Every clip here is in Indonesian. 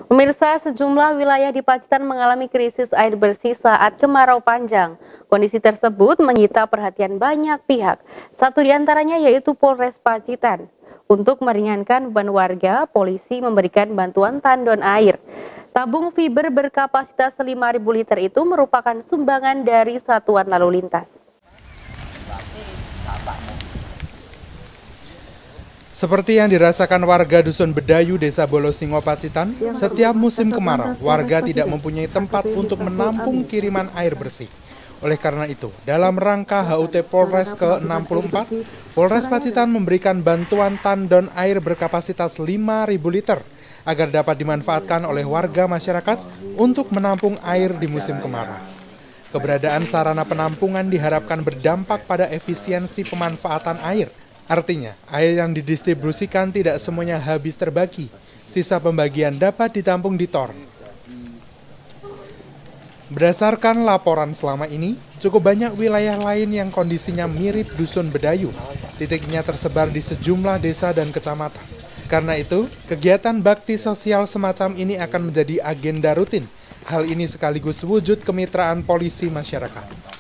Pemirsa, sejumlah wilayah di Pacitan mengalami krisis air bersih saat kemarau panjang. Kondisi tersebut menyita perhatian banyak pihak. Satu di antaranya yaitu Polres Pacitan. Untuk meringankan beban warga, polisi memberikan bantuan tandon air. Tabung fiber berkapasitas 5.000 liter itu merupakan sumbangan dari Satuan Lalu Lintas. Seperti yang dirasakan warga Dusun Bedayu, Desa Bolosingo, Pacitan, setiap musim kemarau, warga tidak mempunyai tempat untuk menampung kiriman air bersih. Oleh karena itu, dalam rangka HUT Polres ke-64, Polres Pacitan memberikan bantuan tandon air berkapasitas 5.000 liter agar dapat dimanfaatkan oleh warga masyarakat untuk menampung air di musim kemarau. Keberadaan sarana penampungan diharapkan berdampak pada efisiensi pemanfaatan air. Artinya, air yang didistribusikan tidak semuanya habis terbagi. Sisa pembagian dapat ditampung di TOR. Berdasarkan laporan selama ini, cukup banyak wilayah lain yang kondisinya mirip Dusun Bedayu. Titiknya tersebar di sejumlah desa dan kecamatan. Karena itu, kegiatan bakti sosial semacam ini akan menjadi agenda rutin. Hal ini sekaligus wujud kemitraan polisi masyarakat.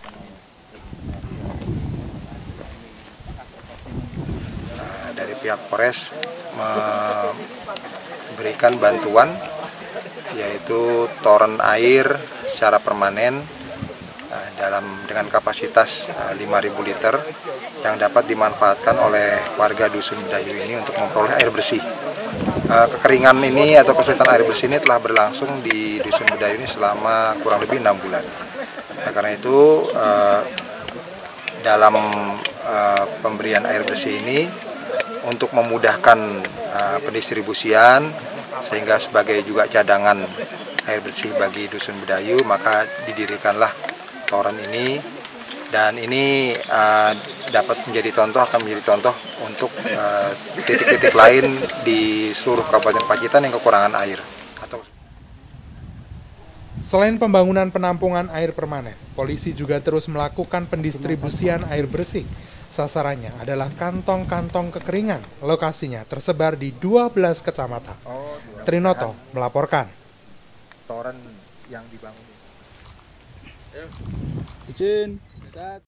Dari pihak Polres memberikan bantuan yaitu toren air secara permanen dengan kapasitas 5.000 liter yang dapat dimanfaatkan oleh warga Dusun Bedayu ini untuk memperoleh air bersih. Kekeringan ini atau kesulitan air bersih ini telah berlangsung di Dusun Bedayu ini selama kurang lebih 6 bulan. Karena itu dalam pemberian air bersih ini untuk memudahkan pendistribusian sehingga sebagai juga cadangan air bersih bagi Dusun Bedayu, maka didirikanlah toren ini, dan ini dapat menjadi contoh, akan menjadi contoh untuk titik-titik lain di seluruh Kabupaten Pacitan yang kekurangan air. Selain pembangunan penampungan air permanen, polisi juga terus melakukan pendistribusian air bersih. Sasarannya adalah kantong-kantong kekeringan. Lokasinya tersebar di 12 kecamatan. Trinoto melaporkan. Toren yang dibangun. Izin.